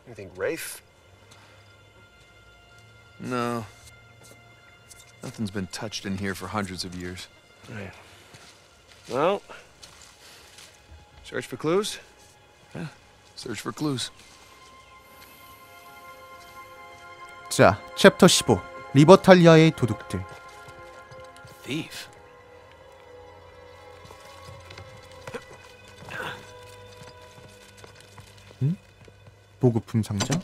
You think Rafe? No. Nothing's been touched in here for hundreds of years. Right. Well, search for clues? Yeah, search for clues. 자, 챕터 15. 리버탈리아의 도둑들. Thief. 보급품 상자.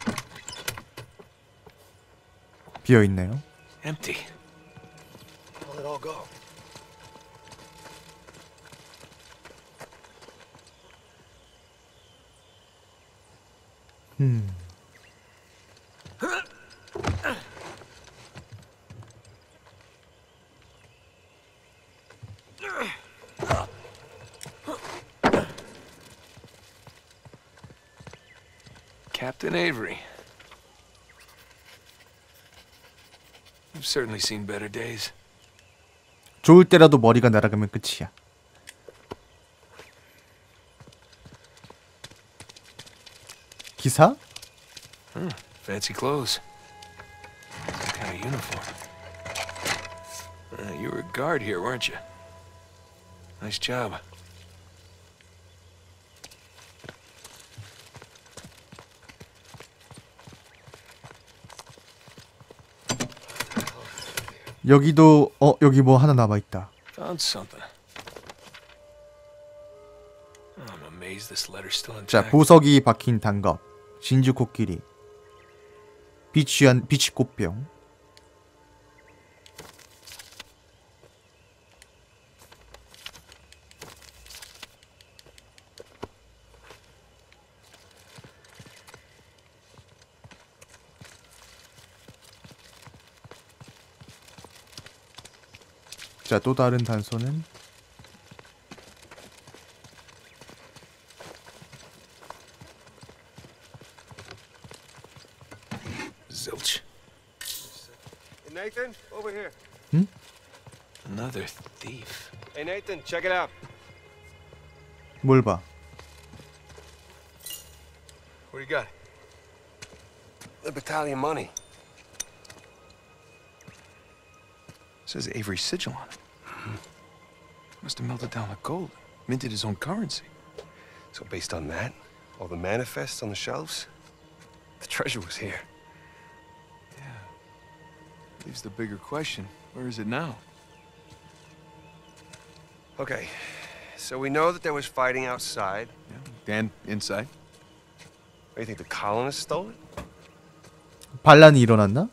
비어있네요. Empty. Where'd it all go? Captain Avery. You've certainly seen better days. 좋을 때라도 머리가 날아가면 끝이야. 기사? Fancy clothes. What kind of uniform? You were a guard here, weren't you? Nice job. 여기도 여기 뭐 하나 남아있다. Found something. I'm amazed this letter's still 자, intact. 보석이 박힌 단겁, 진주 코끼리, 비치 꽃병. 자, 또 다른 단서는 Zilch. Hey, Nathan, over here. Another thief. Hey, Nathan, check it out. 뭘 봐? What do you got? The battalion money. Says Avery's sigil on it. Must have melted down the gold. Minted his own currency. So based on that, all the manifests on the shelves, the treasure was here. Leaves the bigger question. Where is it now? Okay, so we know that there was fighting outside. Yeah. And inside? What, do you think the colonists stole it? 반란이 일어났나?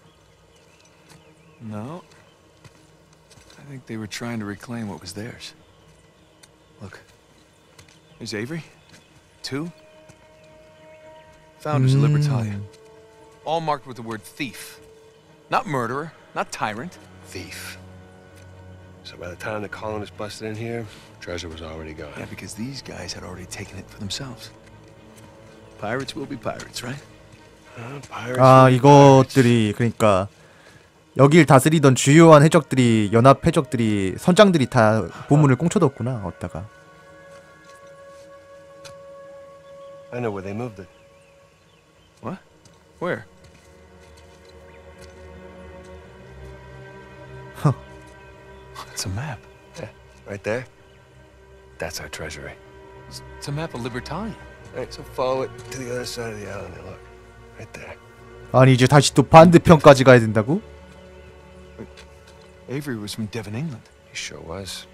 No. I think they were trying to reclaim what was theirs. Look. There's Avery. 2. Founders of Libertalia. All marked with the word thief. Not murderer, not tyrant. Thief. So by the time the colonists busted in here, treasure was already gone. Yeah, because these guys had already taken it for themselves. Pirates will be pirates, right? Pirates 아, will be 이것들이 그러니까 여길 다스리던 주요한 해적들이 연합 해적들이 선장들이 다 보물을 꽁쳐뒀구나. 어디다가. pirates. I know where they moved it. What? Where? It's a map. Yeah, right there. That's our treasury. It's a map of Libertalia. Right, so follow it to the other side of the island there, look. Right there. 아니 이제 다시 또 반대편까지 가야 된다고? Avery was from Devon, England. He sure was.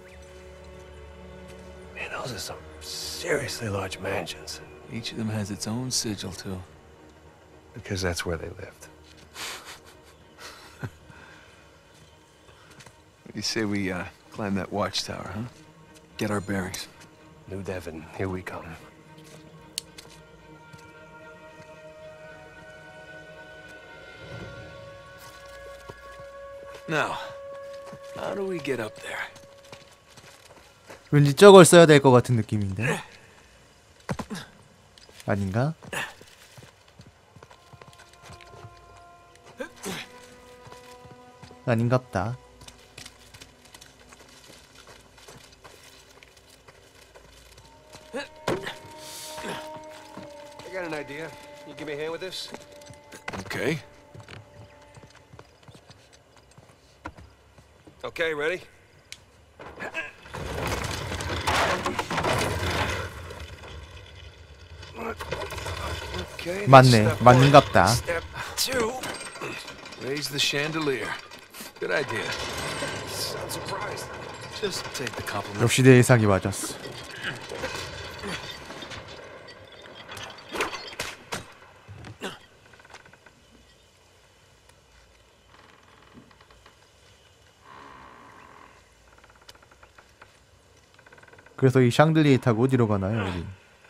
Man, those are some seriously large mansions. Each of them has its own sigil, too. Because that's where they lived. What do you say we climb that watchtower, huh? Get our bearings. New Devon, here we come. Now, how do we get up there? 왠지 저걸 써야 될 것 같은 느낌인데. 아닌가? 아닌갑다. I got an idea. You give me a hand with this? Okay. Okay, ready? Okay. 맞네. 맞는갑다. Step two. Raise the chandelier. Good idea. Sound surprised. Just take the compliment. 역시 내 예상이 맞았어. 그래서 이 샹들리에 타고 어디로 가나요, 여기?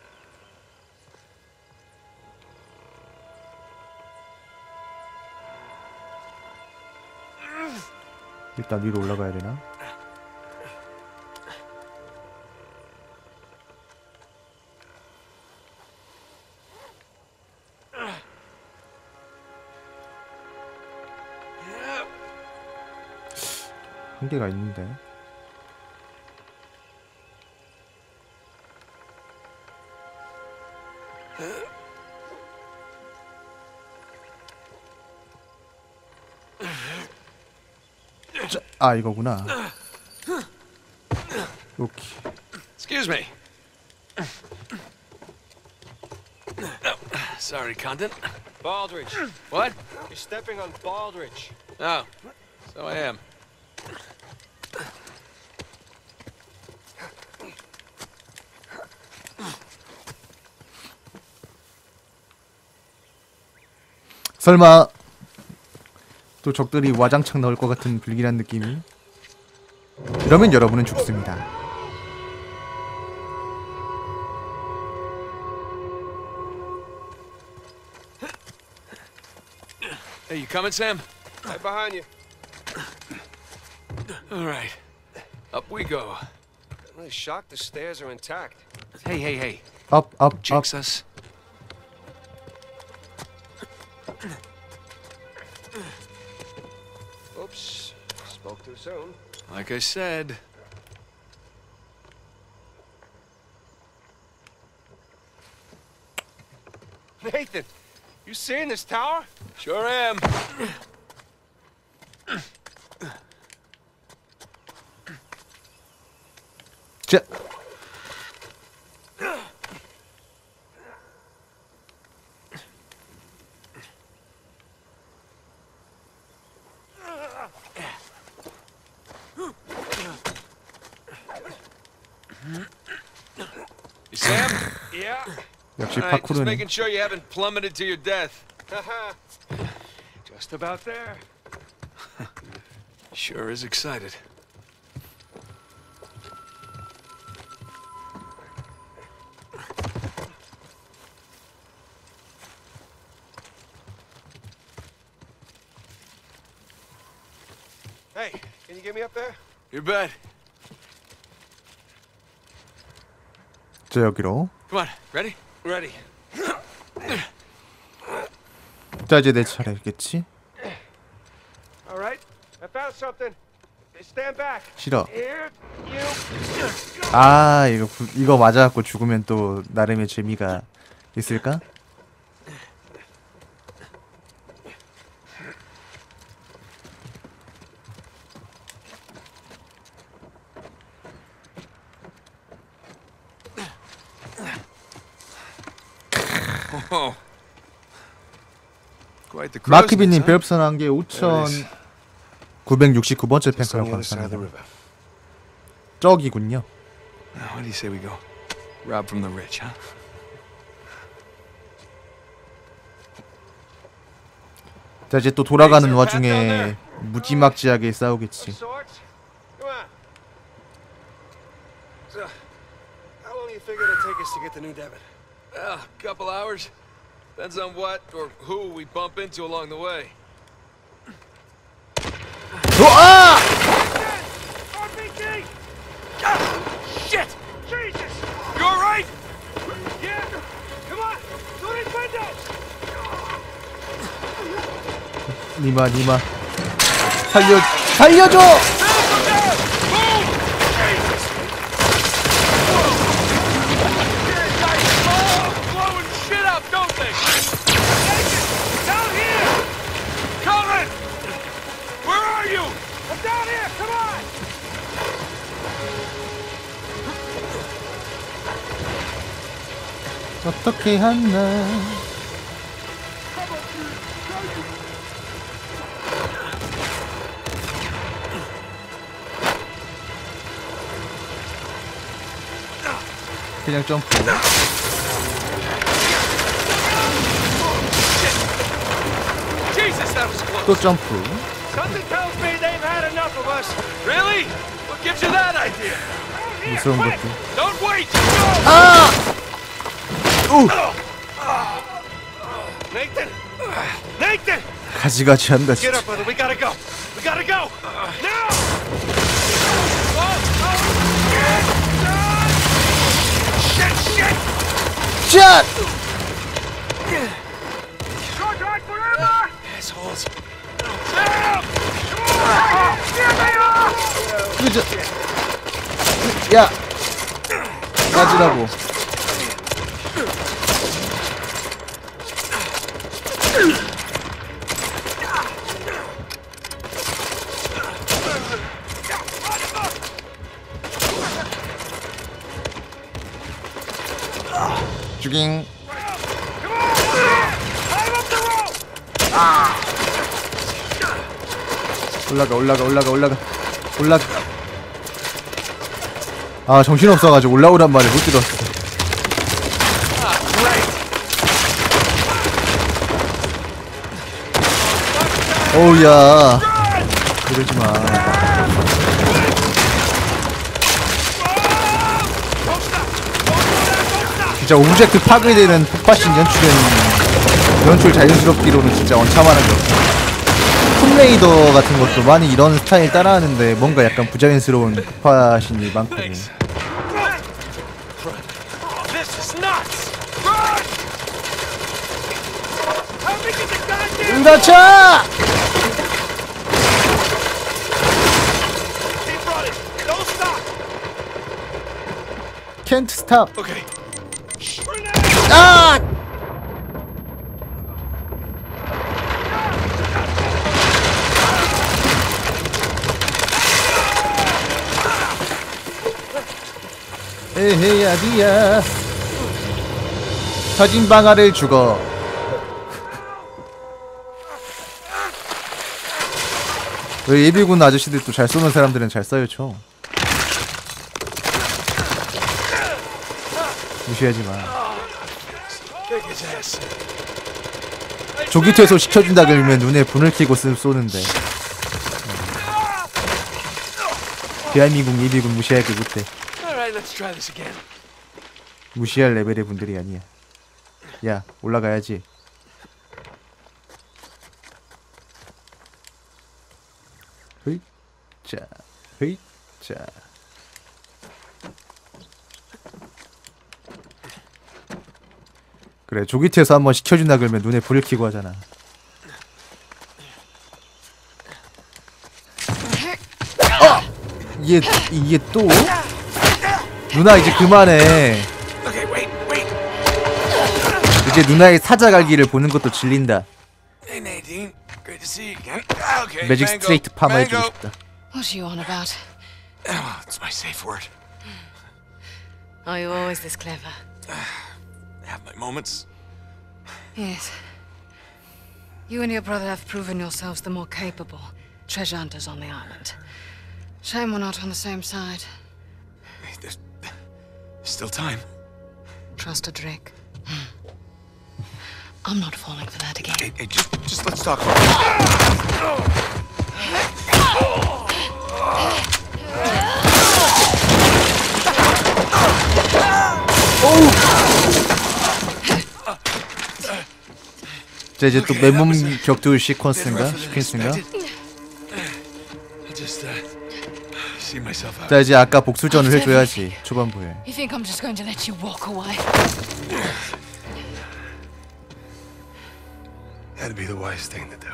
일단 위로 올라가야 되나? 한계가 있는데. 아, 이거구나. 오케이. Excuse me. Sorry, Condon. Baldridge. What? You're stepping on Baldridge. Oh, so I am. 설마 또 적들이 와장창 나올 것 같은 불길한 느낌이? 이러면 여러분은 죽습니다. Hey, you coming, Sam? Right behind you. All right. Up we go. I'm really shocked the stairs are intact. Hey, hey, hey. 업, 업, 업. Jinx us. Oops. Spoke too soon. Like I said. Nathan, you seeing this tower? Sure am. 자. You Sam? Yeah. 역시 All right, just 파쿠르는 making sure you haven't plummeted to your death. Just about there. Sure is excited. Hey, can you get me up there? You bet. 저 여기로. Come on, ready? Ready. 자, 이제 내 차례겠지? All right. I found something. Stand back. 싫어. Here, you. 아, 이거 맞아갖고 죽으면 또 나름의 재미가 있을까? Oh. Quite the 마크비님 huh? 별풍선 게 5,969번째 Just on 팬카라고 the other side of the 감사합니다. river. 저기군요. Now, what do you say we go? Rob from the rich, huh? 자, 이제 또 돌아가는 와중에 무지막지하게 싸우겠지. Sorts? Come on. So, how long do you figure it'll take us to get to New Devon? Well, a couple hours. Depends on what or who we bump into along the way. 아! RPG! Shit! Jesus! You all right? Yeah! Come on! Through these windows! 니마 살려줘! Blowing shit up! Don't 어떻게 하나. 그냥 점프. Jesus, that was close. 또 점프. Something tells me they've had enough of us. Really? What gives you that idea? 무서운 것도. Don't wait! 아! 우! Nathan! Nathan! 가지가지 한다 Get 진짜. up, brother. We gotta go. We gotta go. Now! Shit! Shit! 샷! Assholes. 그저. 야! 가지라고. 죽잉. 올라가. 아, 정신없어가지고 올라오란 말을 못 들었어. 어우야. 그러지마. 진짜 오브젝트 파괴되는 폭파신 연출 자연스럽기로는 진짜 원참하는 거. 툼레이더 같은 것도 많이 이런 스타일 따라하는데 뭔가 약간 부자연스러운 폭파신이 많거든. 응답차! Can't stop. Okay. 아! 에헤이 아디야. 터진 방아를 죽어. 왜 예비군 아저씨들 또 잘 쏘는 사람들은 잘 쏴요 쳐. 무시하지 마. 조기 퇴소 시켜준다 그러면 눈에 불을 켜고 쏘는데. 대한민국 예비군 무시하기 못해. 무시할 레벨의 분들이 아니야. 야, 올라가야지. 자. 그래, 조기트에서 한번 시켜준다 그러면 눈에 불을 켜고 하잖아. 이게 또? 누나 이제 그만해. 이제 누나의 사자갈기를 보는 것도 질린다. 매직 스트레이트 파마 해주고 싶다. What are you on about? Oh, it's my safe word. Are you always this clever? Have my moments. Yes. You and your brother have proven yourselves the more capable treasure hunters on the island. Shame we're not on the same side. There's still time. Trust a Drake. I'm not falling for that again. Hey, just let's talk. 자, 이제 또 맨몸 격투 시퀀스인가? 자, 이제 아까 복수전을 해줘야지 초반부에. You think I'm just going to let you walk away? That'd be the wise thing to do.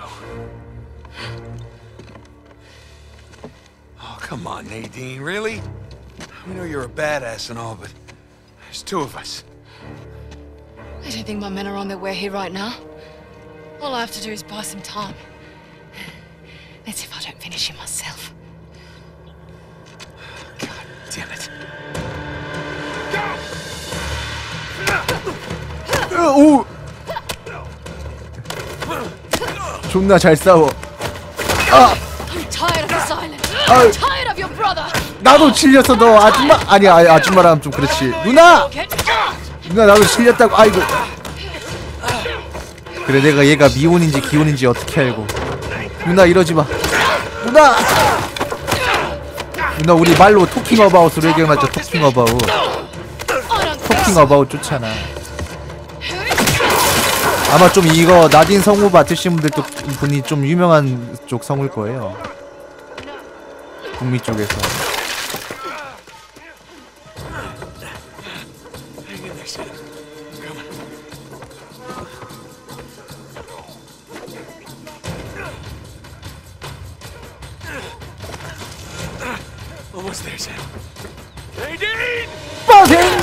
Oh, come on, Nadine, really? We know you're a badass and all, but there's two of us. I don't think my men are on their way here right now. All I have to do is buy some time. Let's see if I don't finish him myself. God damn it. Go! 오! 존나 잘 싸워. I'm tired of the silence. I'm tired of your brother. 나도 질렸어. 너 아줌마 아니야. 아줌마라면 좀 그렇지. 누나 나도 질렸다고. 아이고. 그래 내가 얘가 미혼인지 기혼인지 어떻게 알고. 누나 이러지 마. 누나 우리 말로 토킹 어바웃으로 얘기해놨죠. 토킹 어바웃. 토킹 어바웃 좋잖아. 아마 좀 이거 나딘 성우 맡으신 분들도 분이 좀 유명한 쪽 성우일 거예요. 북미 쪽에서. Almost there, Sam. Nadine! 빠생!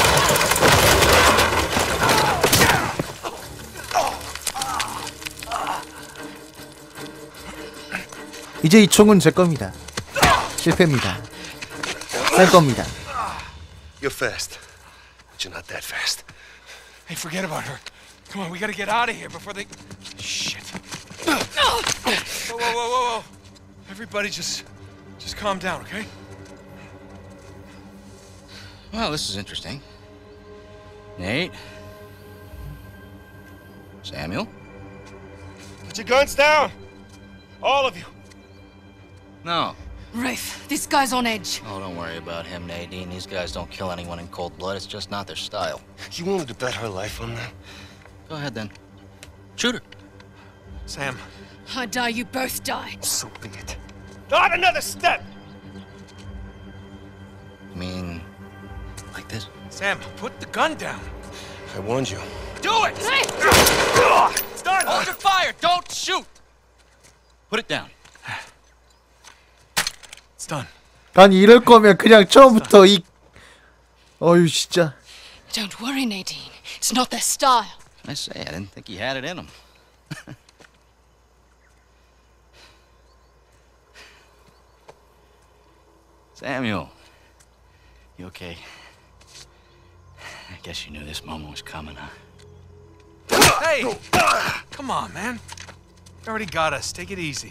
이제 이 총은 제 겁니다. 실패입니다. 쌀 겁니다. You're fast, but you're not that fast. Hey, forget about her. Come on, we gotta get out of here before they... Shit. Whoa. Everybody just calm down, okay? Well, this is interesting. Nate? Samuel? Put your guns down! All of you! No. Rafe, this guy's on edge. Oh, don't worry about him, Nadine. These guys don't kill anyone in cold blood. It's just not their style. You wanted to bet her life on that? Go ahead, then. Shoot her. Sam. I die, you both die. So be it. Not another step! You mean... like this? Sam, put the gun down. I warned you. Do it! Start! Hold your fire! Don't shoot! Put it down. It's done. 아니 이럴 거면 그냥 처음부터 이 어휴 진짜. Don't worry, Nadine. It's not their style. I say, I didn't think he had it in him. Samuel. You okay? I guess you knew this moment was coming, huh? Hey! Come on, man. You already got us. Take it easy.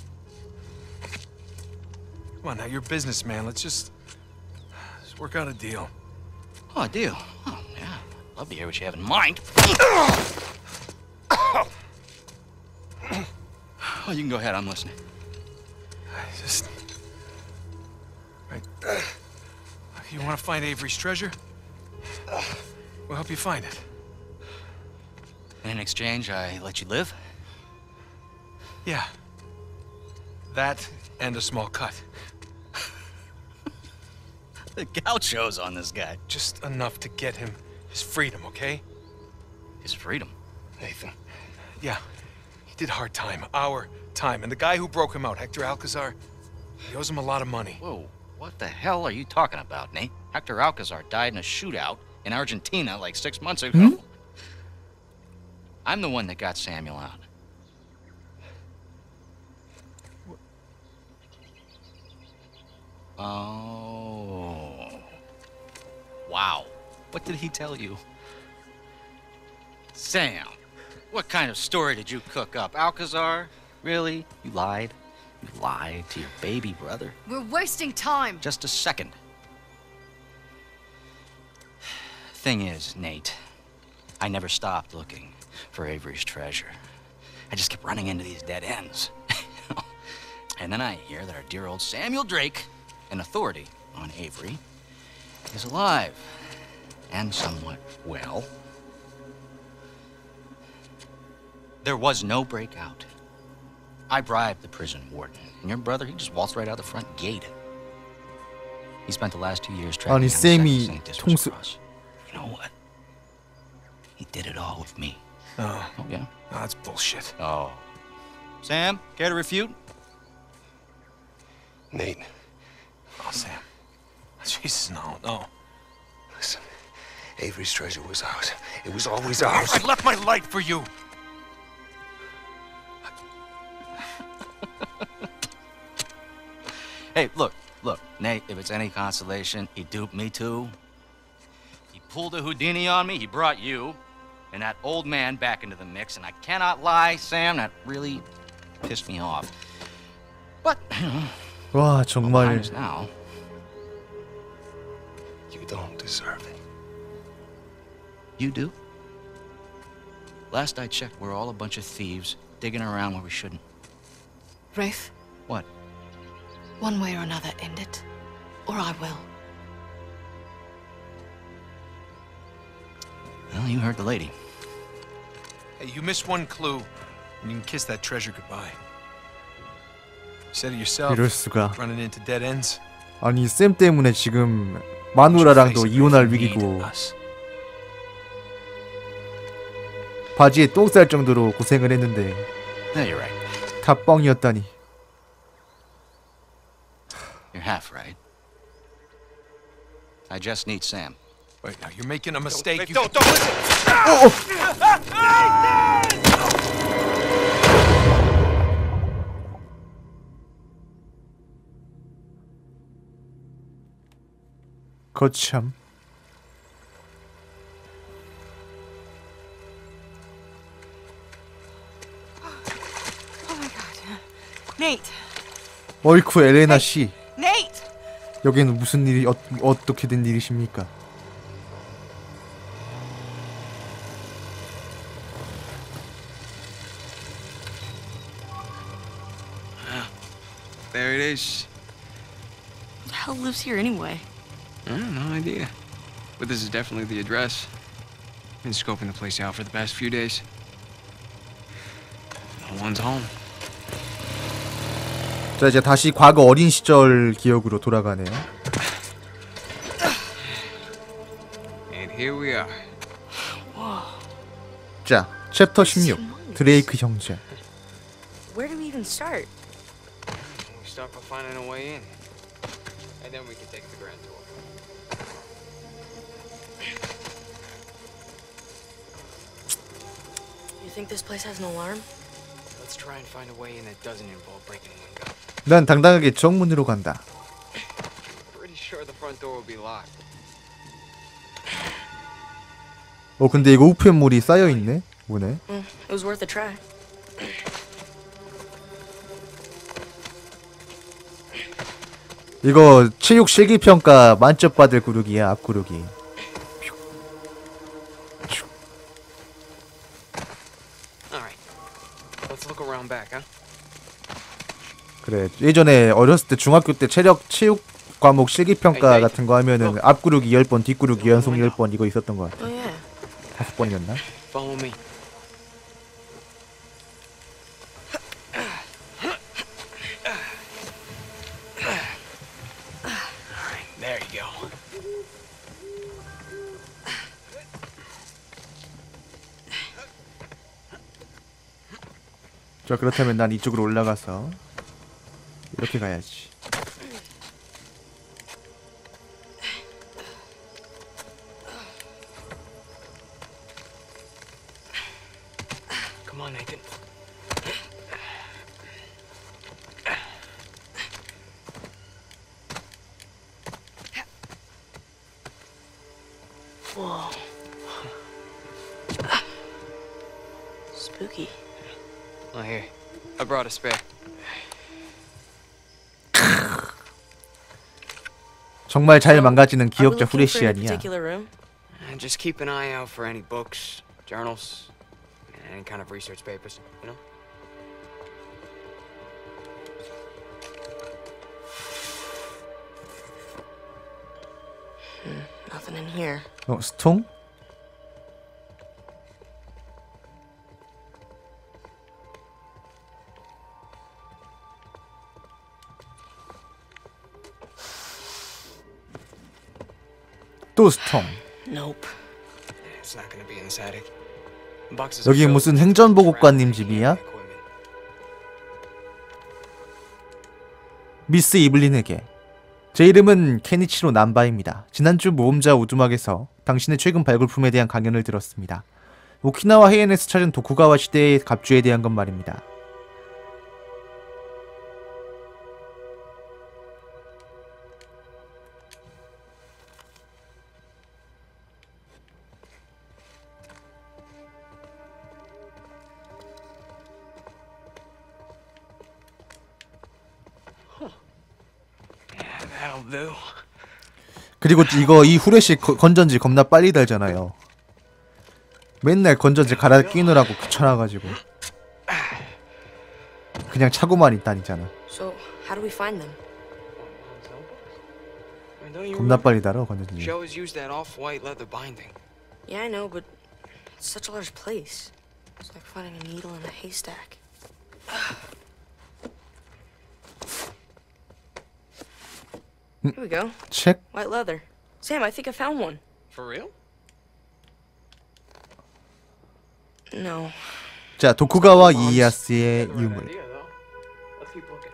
Come on, now you're a businessman. Let's just work out a deal. Oh, a deal. Oh, yeah. Love to hear what you have in mind. Oh, you can go ahead. I'm listening. Just... Right. You want to find Avery's treasure? We'll help you find it. And in exchange, I let you live? Yeah. That and a small cut. The gauchos on this guy. Just enough to get him his freedom, okay? His freedom. Nathan. Yeah. He did hard time. Our time. And the guy who broke him out, Hector Alcazar, he owes him a lot of money. Whoa, what the hell are you talking about, Nate? Hector Alcazar died in a shootout in Argentina like 6 months ago. I'm the one that got Samuel out. Oh. Wow. What did he tell you? Sam, what kind of story did you cook up? Alcazar? Really? You lied? You lied to your baby brother? We're wasting time. Just a second. Thing is, Nate, I never stopped looking for Avery's treasure. I just kept running into these dead ends. And then I hear that our dear old Samuel Drake, an authority on Avery, is alive and somewhat well. There was no breakout. I bribed the prison warden, and your brother, he just waltzed right out the front gate. He spent the last 2 years tracking 아니 down 쌤이 St. Dismas 통수 Cross. You know what? He did it all with me. Oh, Oh, yeah? no, that's bullshit. Oh. Sam, care to refute? Nate, Oh, Sam. Jesus, no. listen. Avery's treasure was ours. It was always ours. I left my light for you. Hey, look, Nate, if it's any consolation, he duped me too. He pulled a Houdini on me, he brought you. and that old man back into the mix, and I cannot lie, Sam, that really pissed me off. But, 와 behind 정말 us now. You don't deserve it. You do? Last I checked, we're all a bunch of thieves digging around where we shouldn't. Rafe, What? one way or another, end it. Or I will. Well, you heard the lady. Hey, you missed one clue, and you can kiss that treasure goodbye. You said it yourself, 이럴 수가. running into dead ends. 아니 쌤 때문에 지금 마누라랑도 이혼할 위기고 Us. 바지에 똥 쌀 정도로 고생을 했는데 Yeah, you're right. 다 뻥이었다니. You're half right. I just need Sam. Wait, now you're making a mistake. Hey, You- don't listen! 거참. Oh my god. Nate! 어이쿠 엘레나 씨. Nate! 여기는 무슨 일이 어떻게 된 일이십니까? There it is. Who the hell lives here anyway? No idea. But this is definitely the address. Been scoping the place out for the past few days. No one's home. 자 이제 다시 과거 어린 시절 기억으로 돌아가네요. And here we are. 자 챕터 16 드레이크 형제. Where do we even start? We start by finding a way in. And then we can take the grand tour. You think this place has an alarm? Let's try and find a way in that doesn't involve breaking a window. 난 당당하게 정문으로 간다. Pretty sure the front door will be locked. 근데 이거 우편물이 쌓여 있네 문에. It was worth a try. 이거 체육 실기평가 만점 받을 구르기야 앞구르기. Alright. Let's look around back, huh? 그래 예전에 어렸을 때 중학교 때 체육 과목 실기평가 같은 거 하면은 앞구르기 10번 뒷구르기 연속 10번 이거 있었던 것 같아. Oh yeah. 5번이었나? Follow me. Alright, there you go. 자 그렇다면 난 이쪽으로 올라가서 이렇게 가야지. Come on, Nathan. Whoa. Spooky. Oh, here. I brought a spare. 정말 잘 망가지는 Are we 기억자 looking for any 후레시안이야. particular room? And just keep an eye out for any books, journals, any kind of research papers, you know? Nothing in here. 스통? 또 스통. Nope. It's not gonna be in this attic. Boxes 여기 are filled 무슨 with 행정보고관님 scrap 집이야? equipment. 미스 이블린에게. 제 이름은 케니치로 남바입니다. 지난주 모험자 오두막에서 당신의 최근 발굴품에 대한 강연을 들었습니다. 오키나와 해안에서 찾은 도쿠가와 시대의 갑주에 대한 것 말입니다. That'll do. 그리고 이거 이 후레쉬 건전지 겁나 빨리 달잖아요. 맨날 건전지 갈아 끼느라고 귀찮아가지고 그냥 차고만 있다니잖아. So, how do we find them? I mean, don't you 겁나 remember? 빨리 달아 건전지. She always used that off-white leather binding. Yeah, I know, but it's such a large place. It's like finding a needle in a haystack. Here we go. 책? White leather. Sam, I think I found one. For real? No. 자, 도쿠가와 이에야스의 Right 유물. idea, though. Let's keep looking.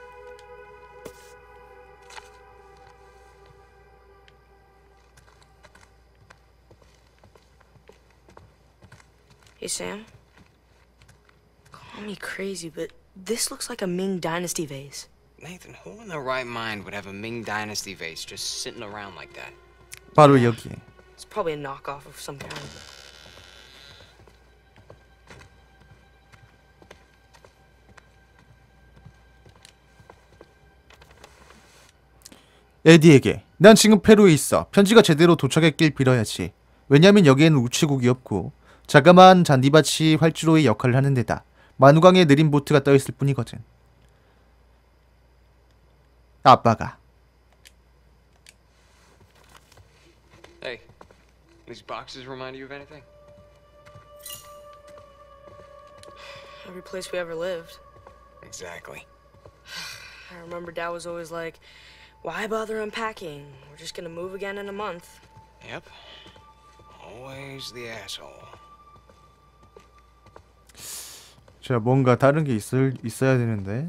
Hey, Sam. Call me crazy, but this looks like a Ming Dynasty vase. Nathan, who in their right mind would have a Ming Dynasty vase just sitting around like that? 바로 여기에. It's probably a knockoff of some kind. 에디에게 난 지금 페루에 있어. 편지가 제대로 도착했길 빌어야지. 왜냐면 여기에는 우체국이 없고 자그마한 잔디밭이 활주로의 역할을 하는 데다 만우강에 느린 보트가 떠있을 뿐이거든. 아빠가 Hey, these boxes remind you of anything? Every place we ever lived. Exactly. I remember Dad was always like, why bother unpacking? We're just gonna move again in a month. Yep. Always the asshole. 자, 뭔가 다른 게 있어야 되는데.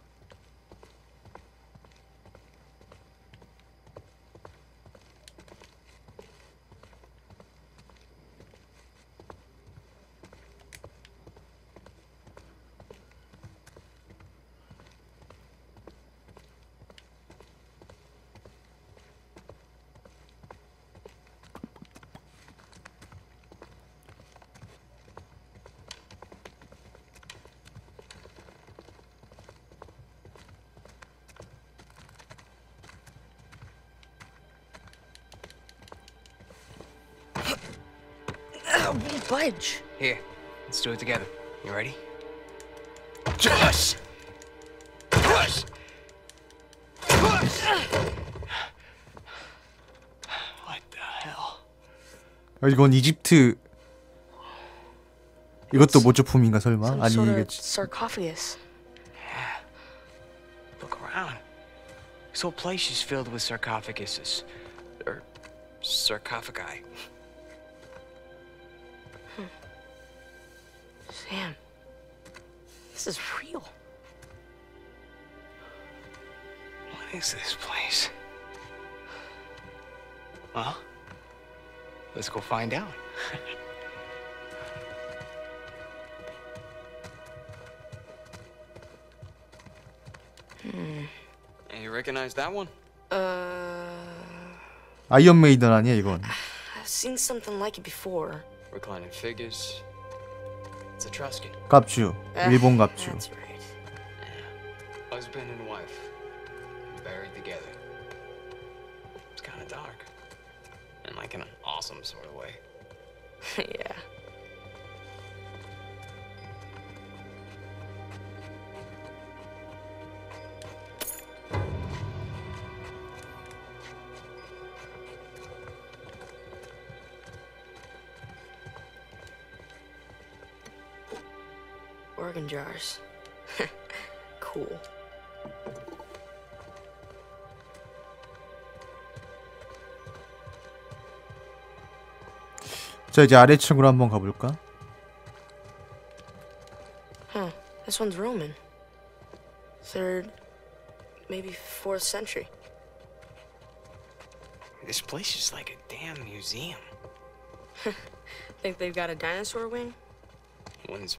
Won't budge. Here, let's do it together. You ready? Push! Push! Push! What the hell? 이건 이집트. 이것도 모조품인가 설마? Some sort of 아니겠지. sarcophagus. Look around. This whole place is filled with sarcophaguses. Or sarcophagi. Sam, this is real. What is this place? Well, let's go find out. And you recognize that one? 아이언 메이든 아니야 이건. I've seen something like it before. Reclining figures. It's Etruscan. 갑주. 일본 갑주. That's right. Husband and wife. Buried together. It's kind of dark. And like in an awesome sort of way. Yeah. Organ jars. Cool. 자, 이제 아래층으로 한번 가볼까? Huh. This one's Roman. 3rd, maybe 4th century. This place is like a damn museum. Think they've got a dinosaur wing? Wouldn't